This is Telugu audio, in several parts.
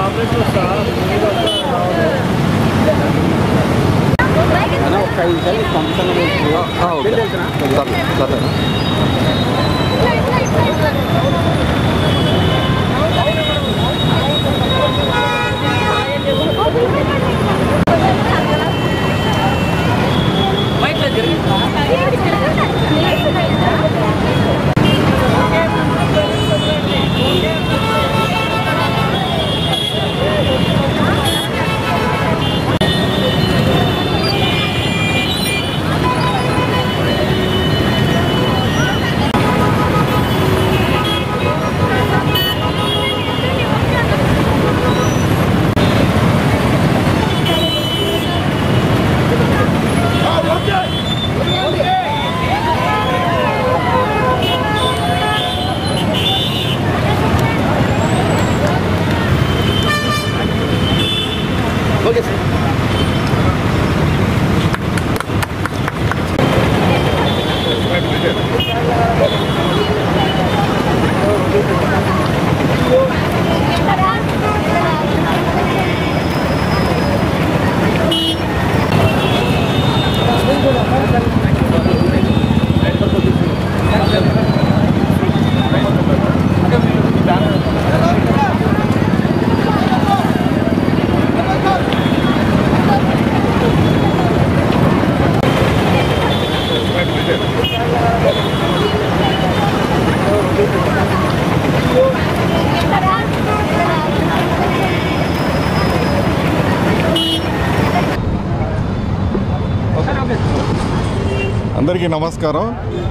అందరికీ నమస్కారం.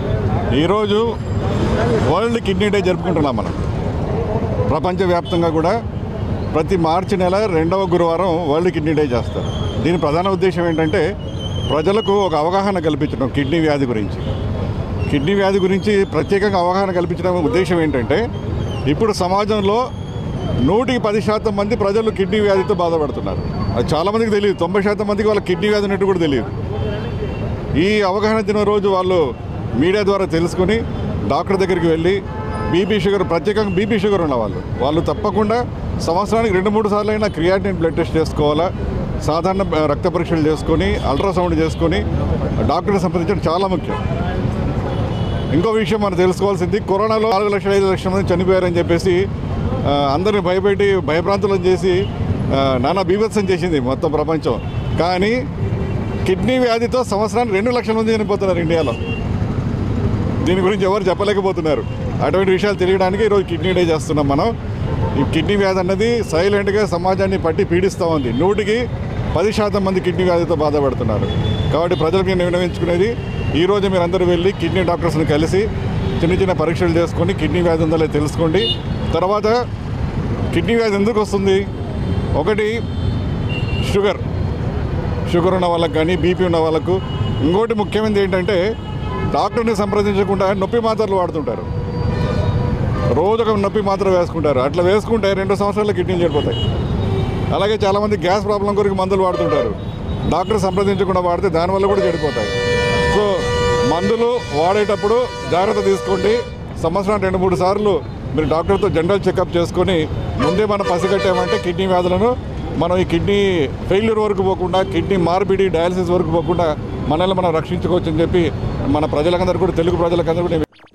ఈరోజు వరల్డ్ కిడ్నీ డే జరుపుకుంటున్నాం. మనం ప్రపంచవ్యాప్తంగా కూడా ప్రతి మార్చి నెల 2వ గురువారం వరల్డ్ కిడ్నీ డే చేస్తారు. దీని ప్రధాన ఉద్దేశం ఏంటంటే ప్రజలకు ఒక అవగాహన కల్పించడం. కిడ్నీ వ్యాధి గురించి ప్రత్యేకంగా అవగాహన కల్పించడం ఉద్దేశం ఏంటంటే ఇప్పుడు సమాజంలో 110% మంది ప్రజలు కిడ్నీ వ్యాధితో బాధపడుతున్నారు. అది చాలామందికి తెలియదు. 90% మందికి వాళ్ళ కిడ్నీ వ్యాధి ఉన్నట్టు కూడా తెలియదు. ఈ అవగాహన దిన రోజు వాళ్ళు మీడియా ద్వారా తెలుసుకుని డాక్టర్ దగ్గరికి వెళ్ళి బీపీ షుగర్, ప్రత్యేకంగా బీపీ షుగర్ ఉన్న వాళ్ళు తప్పకుండా సంవత్సరానికి 2-3 సార్లు అయినా క్రియాటినిన్ బ్లడ్ టెస్ట్ చేసుకోవాలా, సాధారణ రక్త పరీక్షలు చేసుకొని అల్ట్రాసౌండ్ చేసుకొని డాక్టర్ని సంప్రదించడం చాలా ముఖ్యం. ఇంకో విషయం మనం తెలుసుకోవాల్సింది, కరోనాలో 4,5 లక్షల మంది చనిపోయారని చెప్పేసి అందరిని భయపెట్టి భయభ్రాంతులను చేసి నానా బీభత్సం చేసింది మొత్తం ప్రపంచం. కానీ కిడ్నీ వ్యాధితో సంవత్సరానికి 2 లక్షల మంది చనిపోతున్నారు ఇండియాలో. దీని గురించి ఎవరు చెప్పలేకపోతున్నారు. అటువంటి విషయాలు తెలియడానికి ఈరోజు కిడ్నీ డే చేస్తున్నాం మనం. ఈ కిడ్నీ వ్యాధి అన్నది సైలెంట్గా సమాజాన్ని పట్టి పీడిస్తూ ఉంది. 100% మంది కిడ్నీ వ్యాధితో బాధపడుతున్నారు. కాబట్టి ప్రజలకు నేను విన్నవించుకునేది, ఈరోజు మీరు అందరూ వెళ్ళి కిడ్నీ డాక్టర్స్ని కలిసి చిన్న పరీక్షలు చేసుకొని కిడ్నీ వ్యాధి ఉందో లేదో తెలుసుకోండి. తర్వాత కిడ్నీ వ్యాధి ఎందుకు వస్తుంది? ఒకటి షుగర్ ఉన్న వాళ్ళకు కానీ బీపీ ఉన్న వాళ్ళకు. ఇంకోటి ముఖ్యమైనది ఏంటంటే డాక్టర్ని సంప్రదించకుండా నొప్పి మాత్రలు వాడుతుంటారు. రోజు ఒక నొప్పి మాత్ర వేసుకుంటారు. అట్లా వేసుకుంటే 2 సంవత్సరాల కిడ్నీలు చెడిపోతాయి. అలాగే చాలామంది గ్యాస్ ప్రాబ్లం కొరకు మందులు వాడుతుంటారు. డాక్టర్ సంప్రదించకుండా వాడితే దానివల్ల కూడా చెడిపోతాయి. సో మందులు వాడేటప్పుడు జాగ్రత్త తీసుకోండి. సంవత్సరానికి 2-3 సార్లు మీరు డాక్టర్తో జనరల్ చెకప్ చేసుకొని ముందే మనం పసిగట్టామంటే కిడ్నీ వ్యాధులను మనం ఈ కిడ్నీ ఫెయిల్యూర్ వరకు పోకుండా, కిడ్నీ మార్పిడి డయాలసిస్ వరకు పోకుండా మనల్ని మనం రక్షించుకోవచ్చు అని చెప్పి మన ప్రజలందరూ కూడా, తెలుగు ప్రజలందరూ కూడా